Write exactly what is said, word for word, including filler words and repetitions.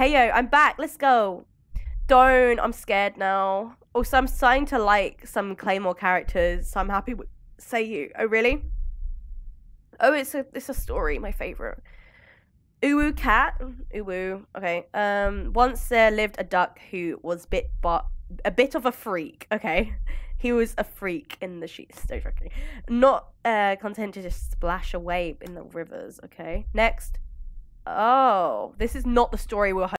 Hey yo, I'm back. Let's go. Don't. I'm scared now. Also, I'm starting to like some Claymore characters, so I'm happy with Say You. Oh, really? Oh, it's a it's a story. My favorite. Uwu cat. Uwu. Okay. Um. Once there lived a duck who was bit but a bit of a freak. Okay. He was a freak in the sheets. No joking. Not uh content to just splash away in the rivers. Okay. Next. Oh, this is not the story we we're